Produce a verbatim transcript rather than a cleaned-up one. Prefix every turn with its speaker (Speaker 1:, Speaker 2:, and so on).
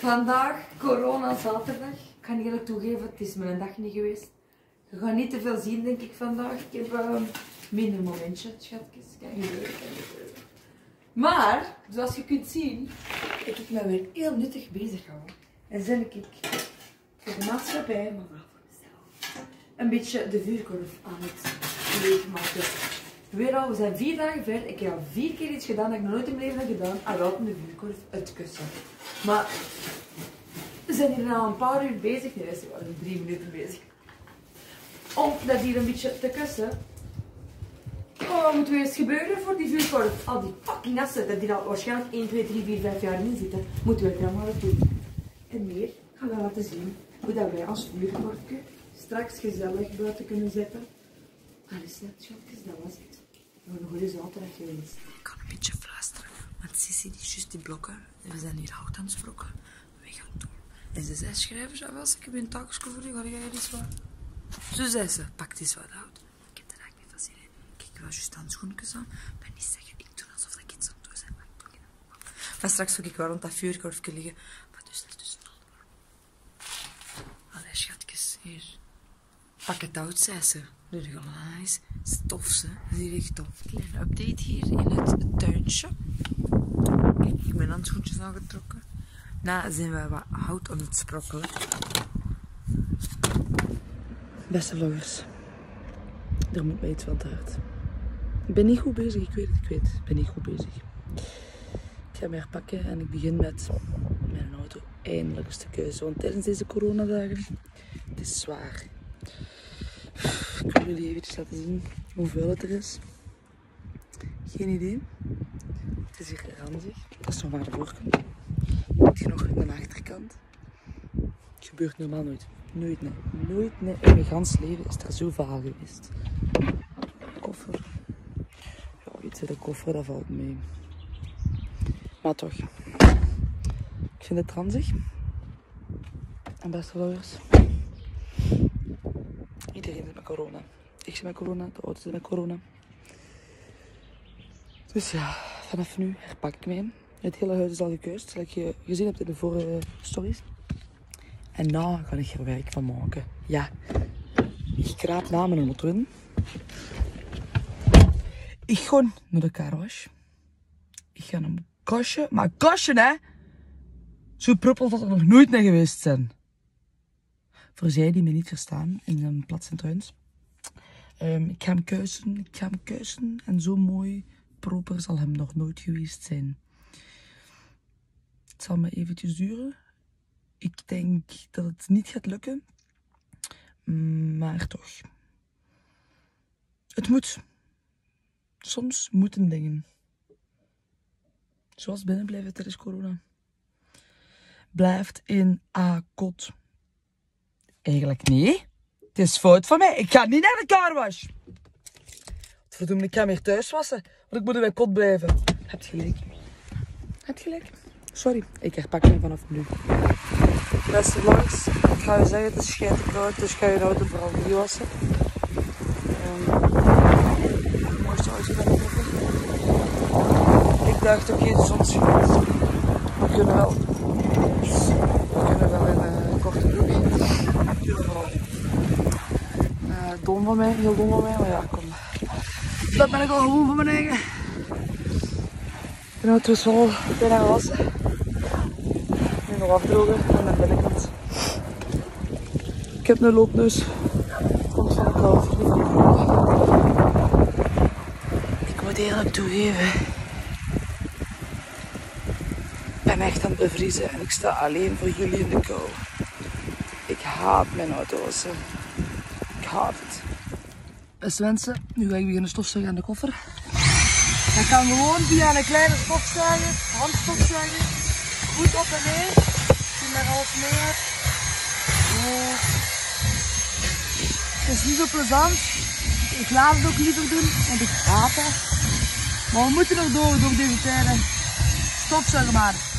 Speaker 1: Vandaag, corona zaterdag. Ik ga eerlijk toegeven, het is mijn dag niet geweest. Je gaat niet te veel zien, denk ik, vandaag. Ik heb uh, minder momentje, schatjes. Kan gebeuren, kan gebeuren. Maar, zoals je kunt zien, heb ik me weer heel nuttig bezig gehouden. En ben ik voor de maatschappij, maar vooral voor mezelf, een beetje de vuurkorf aan het leegmaken. Weer al, we zijn vier dagen ver. Ik heb al vier keer iets gedaan dat ik nog nooit in mijn leven heb gedaan. En wel om de vuurkorf uit te kussen. Maar we zijn hier al een paar uur bezig. Nee, we zijn al drie minuten bezig. Om dat hier een beetje te kussen. Oh, wat moet er eens gebeuren voor die vuurkorf? Al die fucking assen, dat die al waarschijnlijk één, twee, drie, vier, vijf jaar in zitten. Moeten we het allemaal doen. En meer gaan we laten zien hoe dat wij als vuurkorfje straks gezellig buiten kunnen zetten. Alles net, schatjes, dat was het. Een goede zaterdag geweest. Ik kan een beetje fluisteren, want Sissi die is juist die blokken. En we zijn hier hout aan het sprokkelen. We gaan doen. En ze zei, schrijvers, als ik heb een taakje voor u, ga jij iets wat? Zo zei ze, pak eens wat hout. Ik heb er eigenlijk niet van zin in. Kijk, ik was juist handschoentjes aan. Maar niet zeggen, ik doe alsof ik iets aan het doen ben. Maar ik doe niet. Maar straks zoek ik wel rond dat vuurkorfje liggen. Maar dus dat is dus nul. Allee, schatjes, hier. Pak het hout, zei ze. Doe je allemaal eens stof, ze. Dat is hier echt tof. Kleine update hier in het tuintje. Kijk, ik heb mijn handschoentjes aangetrokken. Nou zijn we wat hout aan het sprokkelen. Beste vloggers, er moet mij iets van te hard. Ik ben niet goed bezig, ik weet het, ik weet het. Ik ben niet goed bezig. Ik ga me herpakken en ik begin met mijn auto. Eindelijk een stuk keuze, want tijdens deze coronadagen, het is zwaar. Ik wil jullie eventjes laten zien hoeveel het er is. Geen idee. Het is hier ranzig. Dat is nog maar de voorkant. Heb je nog aan de achterkant? Het gebeurt normaal nooit. Nooit, nee. Nooit, nee. In mijn gans leven is er zoveel geweest. Koffer. Ja, weet je, de koffer, dat valt mee. Maar toch. Ik vind het ranzig. En beste vloggers. Iedereen zit met corona. Ik zit met corona, de ouders zitten met corona. Dus ja, vanaf nu herpak ik mij. Het hele huis is al gekuist, zoals je gezien hebt in de vorige stories. En nou ga ik er werk van maken. Ja, ik kraap na mijn auto in. Ik ga naar de carwash. Ik ga een kastje, maar een kastje hè! Zo pruppel dat er nog nooit mee geweest zijn. Voor zij die me niet verstaan in een plaats in Truins. Um, ik ga hem kuisen, ik ga hem kuisen. En zo mooi proper zal hem nog nooit geweest zijn. Het zal me eventjes duren. Ik denk dat het niet gaat lukken. Maar toch. Het moet. Soms moeten dingen. Zoals binnenblijven tijdens corona. Blijft in A-kot. Eigenlijk nee. Het is fout van mij. Ik ga niet naar de carwash. Verdomme, ik ga meer thuis wassen. Want ik moet in mijn kot blijven. Heb je gelijk. Heb je gelijk. Sorry, ik herpak me vanaf nu. Beste vloggers, ik ga je zeggen, het is schijnt koud, dus ga je de auto vooral niet wassen. Um, mooiste auto van de Ik dacht, oké, okay, de zon schijnt. We kunnen wel. We kunnen wel in een uh, korte broek. We kunnen vooral. Uh, dom van mij, heel dom van mij, maar ja, kom. Dat ben ik al gewoon van mijn eigen. De auto is wel bijna gewassen. Nu nog afdrogen aan de binnenkant. Ik heb een loopneus. Komt van de kou. Ik moet eerlijk toegeven. Ik ben echt aan het bevriezen en ik sta alleen voor jullie in de kou. Ik haat mijn auto wassen. Ik haat het. Beste mensen, nu ga ik beginnen stofzuigen aan de koffer. Dat kan gewoon via een kleine stofzuiger, handstofzuiger, goed op en neer. Als je daar alles mee hebt. Oh. Het is niet zo plezant. Ik laat het ook liever doen, want ik haat het. Maar we moeten nog door, door deze tijden. Stofzuigen maar.